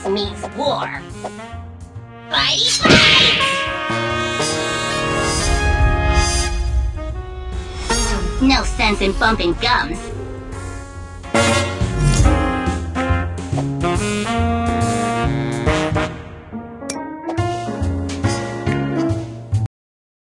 means war. Fighty fight! No sense in bumping gums.